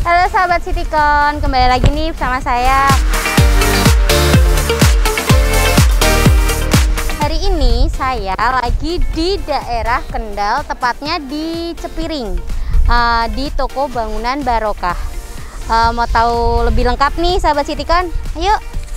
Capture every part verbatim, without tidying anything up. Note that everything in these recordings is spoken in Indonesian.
Halo sahabat Citycon, kembali lagi nih bersama saya. Hari ini saya lagi di daerah Kendal, tepatnya di Cepiring, uh, di toko bangunan Barokah. Uh, mau tahu lebih lengkap nih sahabat Citycon? Ayo!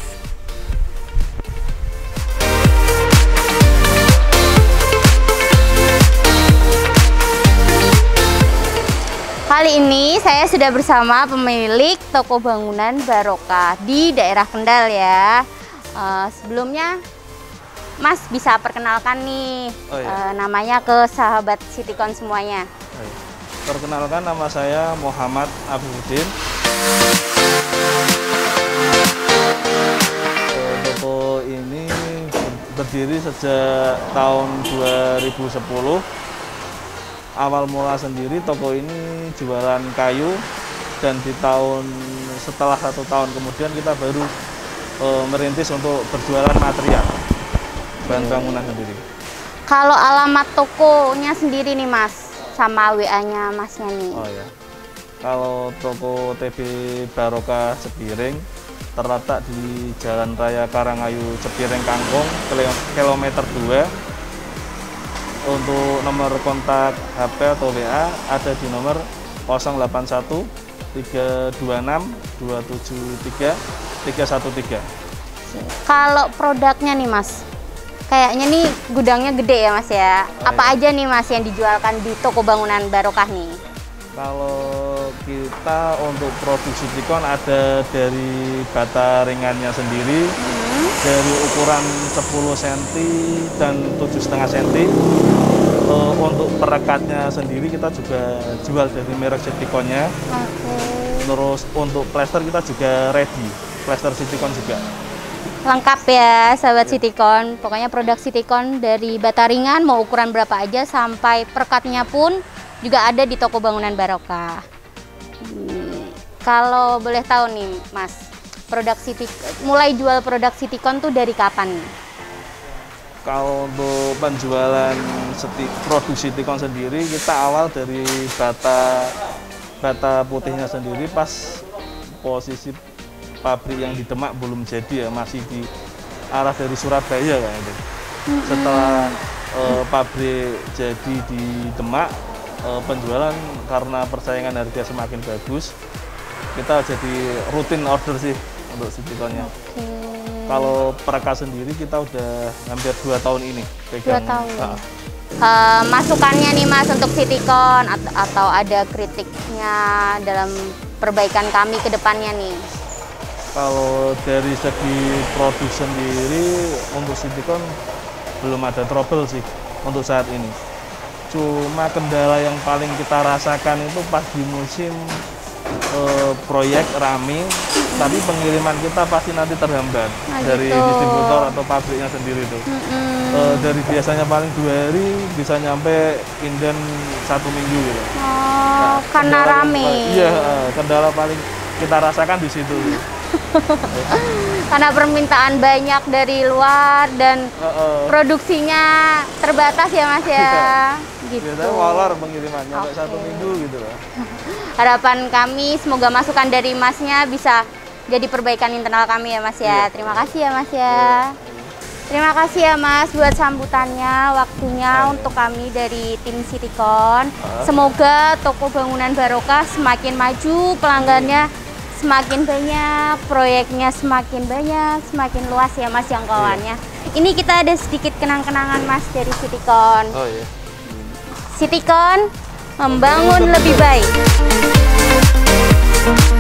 Kali ini saya sudah bersama pemilik toko bangunan Barokah di daerah Kendal ya. Uh, sebelumnya Mas bisa perkenalkan nih oh, iya. uh, namanya ke sahabat Citycon semuanya. Oh, iya. Perkenalkan, nama saya Muhammad Afifuddin. Toko ini berdiri sejak tahun dua ribu sepuluh. Awal mula sendiri toko ini jualan kayu, dan di tahun setelah satu tahun kemudian kita baru e, merintis untuk berjualan material bahan bangunan sendiri. Kalau alamat tokonya sendiri nih Mas, sama W A-nya Masnya nih. Oh ya, kalau toko T B Barokah Cepiring terletak di Jalan Raya Karangayu Cepiring Kangkung, kilometer dua. Untuk nomor kontak H P atau W A ada di nomor nol delapan satu tiga dua enam dua tujuh tiga tiga satu tiga. Kalau produknya nih Mas, kayaknya nih gudangnya gede ya Mas ya. Oh, apa iya. aja nih Mas yang dijualkan di toko bangunan Barokah nih? Kalau kita untuk produk Citycon ada dari bata ringannya sendiri, hmm. dari ukuran sepuluh sentimeter dan tujuh koma lima sentimeter. Uh, untuk perekatnya sendiri kita juga jual dari merek Cityconnya. Okay. Terus untuk plester kita juga ready, plester Citycon juga. Lengkap ya sahabat yeah. Citycon, pokoknya produk Citycon dari bata ringan mau ukuran berapa aja sampai perekatnya pun juga ada di toko bangunan Barokah. Hmm. Kalau boleh tahu nih Mas, produk City mulai jual produk Citycon tuh dari kapan nih? Kalau untuk penjualan seti, produk Citycon sendiri kita awal dari bata bata putihnya sendiri pas posisi pabrik yang di Demak belum jadi ya, masih di arah dari Surabaya kan itu. Mm-hmm. Setelah uh, pabrik jadi di Demak, uh, penjualan karena persaingan harga semakin bagus, kita jadi rutin order sih untuk Cityconnya. Okay. Kalau perekat sendiri kita udah hampir dua tahun ini pegang. Dua tahun. Nah. Uh, masukannya nih Mas untuk Citycon atau, atau ada kritiknya dalam perbaikan kami ke depannya nih? Kalau dari segi produk sendiri untuk Citycon belum ada trouble sih untuk saat ini. Cuma kendala yang paling kita rasakan itu pas di musim uh, proyek rame, tapi pengiriman kita pasti nanti terhambat nah, dari gitu. distributor atau pabriknya sendiri tuh. Mm-hmm. e, dari biasanya paling dua hari bisa nyampe inden satu minggu gitu. Oh, nah, karena rame. Yang, iya, kendala paling kita rasakan di situ. Karena permintaan banyak dari luar dan uh, uh. produksinya terbatas ya Mas ya. Gitu. Biasanya molor pengirimannya sampai okay. satu minggu gitu loh. Harapan kami semoga masukan dari Masnya bisa jadi perbaikan internal kami ya Mas ya. Iya. Terima kasih ya Mas ya. Iya. Terima kasih ya Mas buat sambutannya, waktunya ah, untuk iya. kami dari tim Citycon. Ah. Semoga toko bangunan Barokah semakin maju, pelanggannya semakin banyak, proyeknya semakin banyak, semakin luas ya Mas jangkauannya. Iya. Ini kita ada sedikit kenang-kenangan Mas dari Citycon. Oh iya. Citycon membangun lebih baik.